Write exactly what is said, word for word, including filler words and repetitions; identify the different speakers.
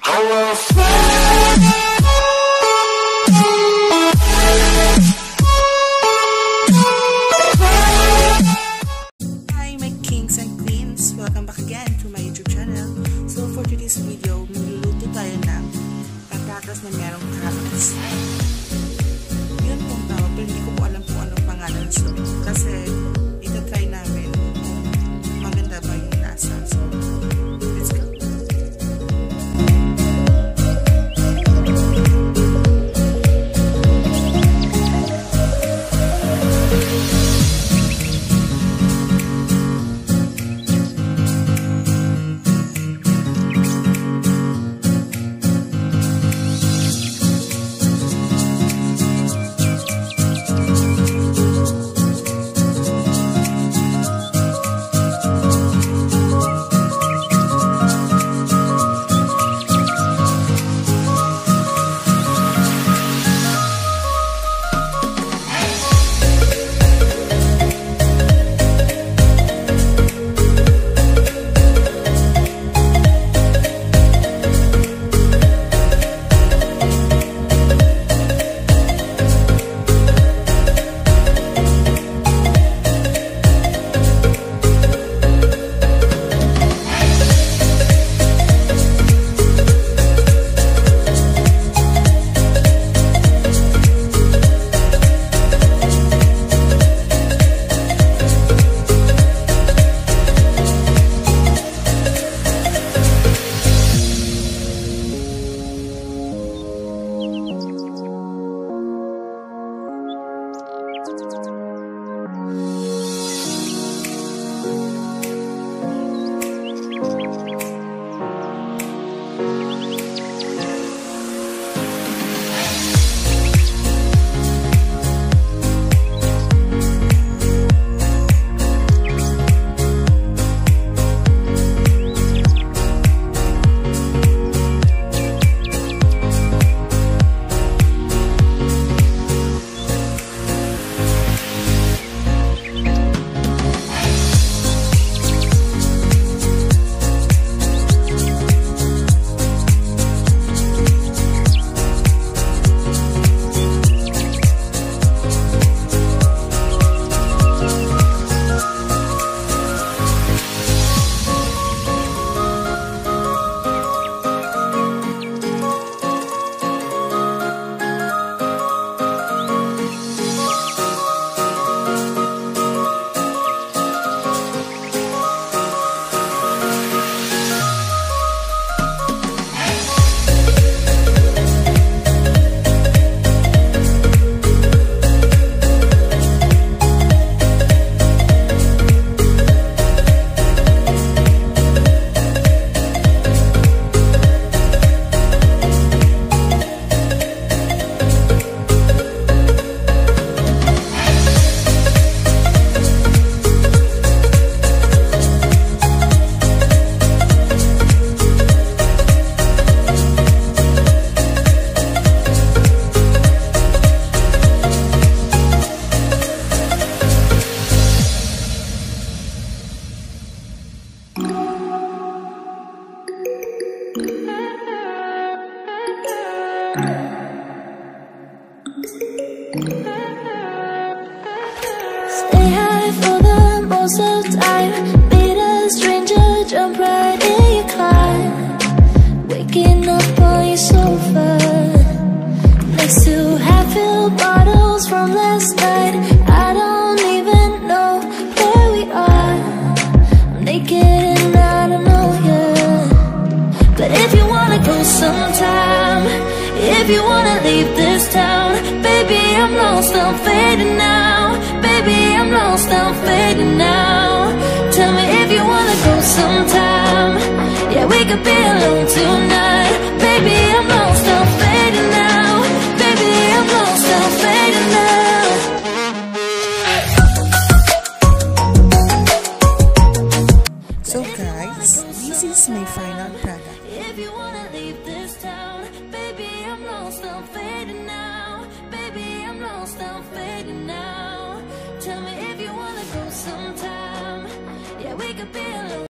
Speaker 1: Hi my kings and queens! Welcome back again to my YouTube channel. So for today's video, magluluto tayo ng patatas na merong carrots. Yun pong tawag, pero hindi ko po alam kung anong pangalan. So, kasi ita-try namin kung maganda ba yung lasa. So, let's go!
Speaker 2: Stay high for the most of the time. Meet a stranger, jump right in your car. Waking up on your sofa next to half-filled bottles from last night. I don't even know where we are. I'm naked and I don't know you. But if you wanna go sometime, if you wanna leave this town, baby, I'm lost, I'm fading now. Baby, I'm lost, I'm fading now. Tell me if you wanna go sometime. Yeah, we could be alone tonight. Baby, I'm lost, I'm fading now. Baby, I'm lost, I'm fading now.
Speaker 1: So guys, this is my final product.
Speaker 2: If you wanna leave this town, baby, I'm lost, I'm fading now. Baby, I'm lost, I'm fading now. Tell me if you wanna go sometime. Yeah, we could be alone.